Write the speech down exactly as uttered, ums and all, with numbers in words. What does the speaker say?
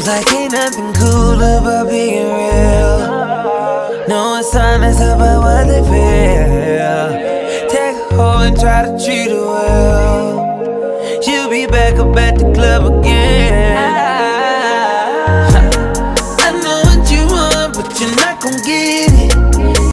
Seems like ain't nothing cool about being real. No, it's honest about what they feel. Take a hoe and try to treat her well. She'll be back up at the club again.